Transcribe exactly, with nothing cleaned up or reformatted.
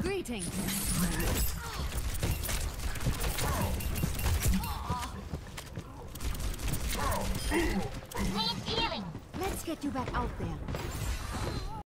Greetings. Need healing. Let's get you back out there.